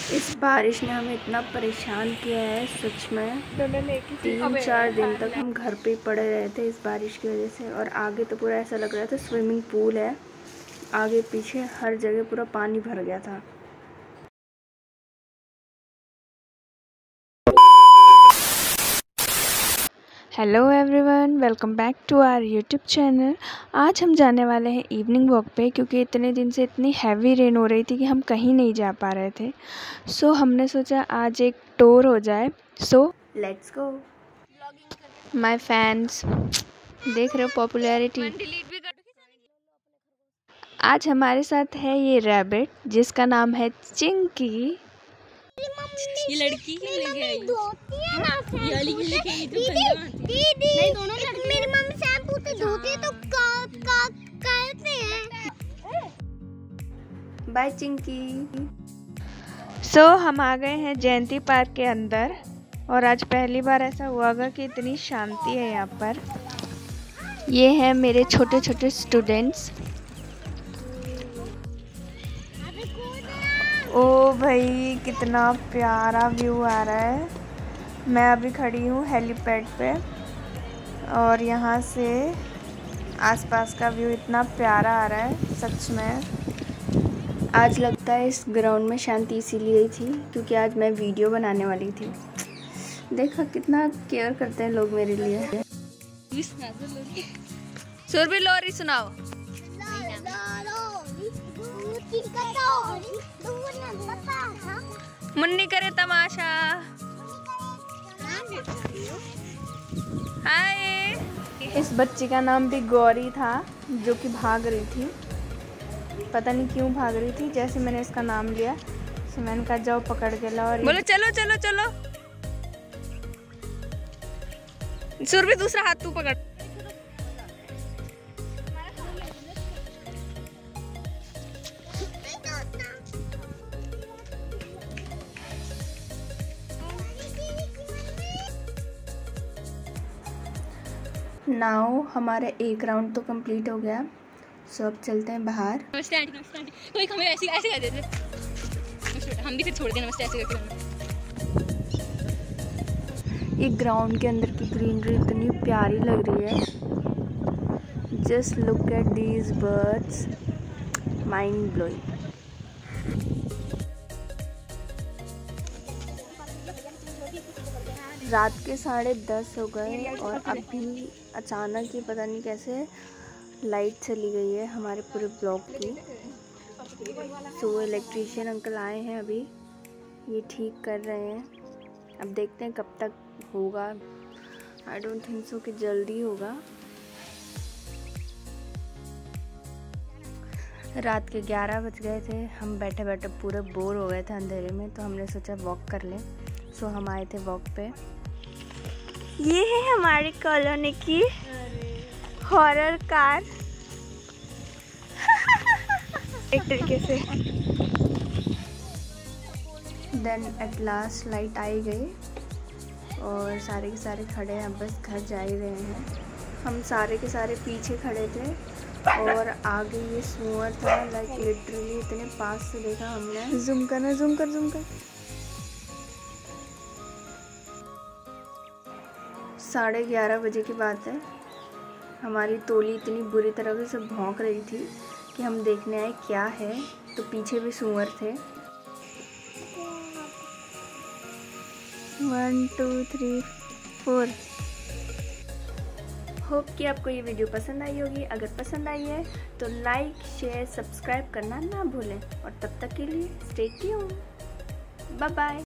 इस बारिश ने हमें इतना परेशान किया है सच में। 3-4 दिन तक हम घर पे ही पड़े रहे थे इस बारिश की वजह से। और आगे तो पूरा ऐसा लग रहा था स्विमिंग पूल है, आगे पीछे हर जगह पूरा पानी भर गया था। Hello everyone, welcome back to our YouTube channel. आज हम जाने वाले हैं इवनिंग वॉक पे, क्योंकि इतने दिन से इतनी हैवी रेन हो रही थी कि हम कहीं नहीं जा पा रहे थे। सो हमने सोचा आज एक टूर हो जाए। So let's go. My fans देख रहे हो पॉपुलैरिटी। आज हमारे साथ है ये रैबिट जिसका नाम है चिंकी। ये लड़की क्यों लेके आई? ये वाली क्यों लेके आई? दीदी नहीं, दोनों लड़की। मेरी मम्मी शैम्पू से धोती है तो करते हैं। बाय चिंकी। सो हम आ गए हैं जयंती पार्क के अंदर और आज पहली बार ऐसा हुआगा कि इतनी शांति है यहाँ पर। ये हैं मेरे छोटे छोटे स्टूडेंट्स। ओ भाई कितना प्यारा व्यू आ रहा है। मैं अभी खड़ी हूँ हेलीपैड पे और यहाँ से आसपास का व्यू इतना प्यारा आ रहा है सच में। आज लगता है इस ग्राउंड में शांति इसीलिए ही थी क्योंकि आज मैं वीडियो बनाने वाली थी। देखो कितना केयर करते हैं लोग मेरे लिए। सुरभि लोरी सुनाओ। मुन्नी करे तमाशा। हाय। इस बच्ची का नाम भी गौरी था जो कि भाग रही थी, पता नहीं क्यों भाग रही थी। जैसे मैंने इसका नाम लिया तो मैंने कहा जाओ पकड़ के लाओ और बोलो चलो चलो चलो। सुरभि दूसरा हाथ तू पकड़। नाउ हमारा एक राउंड तो कंप्लीट हो गया। सो अब चलते हैं बाहर। नमस्ते आंटी, नमस्ते आंटी। कोई हमें ऐसे ऐसे कर देते, हम भी फिर छोड़ दें नमस्ते ऐसे करके। ये ग्राउंड के अंदर की ग्रीनरी इतनी प्यारी लग रही है। Just look at these birds, mind blowing. रात के 10:30 हो गए और अभी अचानक ही पता नहीं कैसे लाइट चली गई है हमारे पूरे ब्लॉक की। सो इलेक्ट्रीशियन अंकल आए हैं अभी, ये ठीक कर रहे हैं। अब देखते हैं कब तक होगा। आई डोंट थिंक सो कि जल्दी होगा। रात के 11 बज गए थे। हम बैठे बैठे पूरे बोर हो गए थे अंधेरे में, तो हमने सोचा वॉक कर लें। सो हम आए थे वॉक पे। ये है हमारी कॉलोनी की हॉरर कार। एक तरीके से देन एट लास्ट लाइट आई गई और सारे के सारे खड़े हैं, बस घर जा ही रहे हैं। हम सारे के सारे पीछे खड़े थे और आगे ये सुअर था। लाइक लिटरली इतने पास से देखा हमने। जूम करना, जूम कर, जूम कर। 11:30 बजे की बात है। हमारी तोली इतनी बुरी तरह से भौंक रही थी कि हम देखने आए क्या है, तो पीछे भी सूअर थे। 1 2 3 4। होप कि आपको ये वीडियो पसंद आई होगी। अगर पसंद आई है तो लाइक शेयर सब्सक्राइब करना ना भूलें और तब तक के लिए स्टे ट्यून्ड। Bye bye.